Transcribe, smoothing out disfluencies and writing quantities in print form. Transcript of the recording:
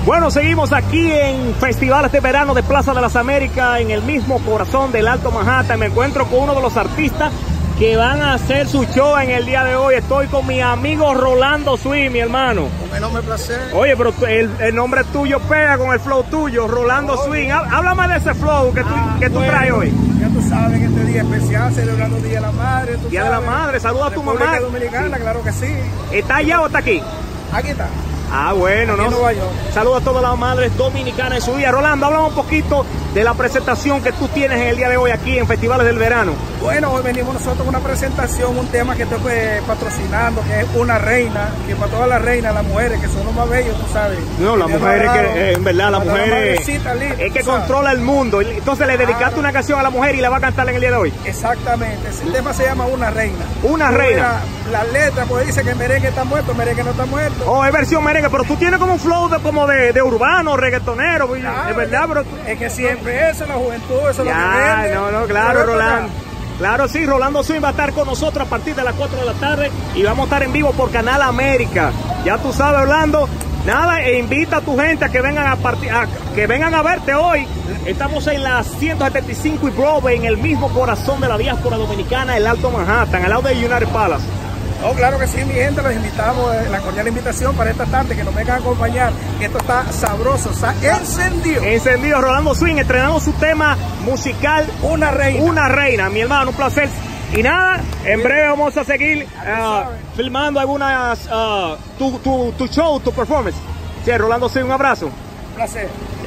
Bueno, seguimos aquí en Festivales de Verano de Plaza de las Américas, en el mismo corazón del Alto Manhattan. Me encuentro con uno de los artistas que van a hacer su show en el día de hoy. Estoy con mi amigo Rolando Swing, mi hermano. Un enorme placer. Oye, pero el nombre tuyo pega con el flow tuyo, Rolando Swing. Háblame de ese flow que tú traes hoy. Ya tú sabes, este día especial, celebrando Día de la Madre. Día de la Madre, saluda a tu mamá. República Dominicana, claro que sí. ¿Está allá o está aquí? Aquí está. Ah, bueno, aquí ¿no? En Nueva York. Saludos a todas las madres dominicanas en su día. Rolando, háblame un poquito de la presentación que tú tienes en el día de hoy aquí en Festivales del Verano. Bueno, hoy venimos nosotros con una presentación, un tema que estoy patrocinando, que es Una Reina, que para todas las reinas, las mujeres, que son los más bellos, tú sabes. No, las mujeres que, en verdad, las mujeres es que controla el mundo. Entonces le dedicaste una canción a la mujer y la va a cantar en el día de hoy. Exactamente, ese tema se llama Una Reina. Una Reina. La letra pues dice que merengue está muerto, merengue no está muerto. Oh, es versión merengue, pero tú tienes como un flow de urbano, reggaetonero, claro, es verdad, pero es que siempre eso, la juventud, eso ya, es lo que vende. No, claro, Rolando. Claro, sí, Rolando Swing va a estar con nosotros a partir de las 4 de la tarde y vamos a estar en vivo por Canal América. Ya tú sabes, Orlando. Nada, e invita a tu gente a que vengan que vengan a verte hoy. Estamos en la 175 y Broadway, en el mismo corazón de la diáspora dominicana, el Alto Manhattan, al lado de United Palace. Oh, claro que sí, mi gente, los invitamos, la cordial invitación para esta tarde, que nos vengan a acompañar, que esto está sabroso, está encendido. Encendido, Rolando Swing, estrenamos su tema musical, Una Reina. Una Reina, mi hermano, un placer. Y nada, en breve vamos a seguir filmando algunas, tu show, tu performance. Sí, Rolando Swing, un abrazo. Un placer.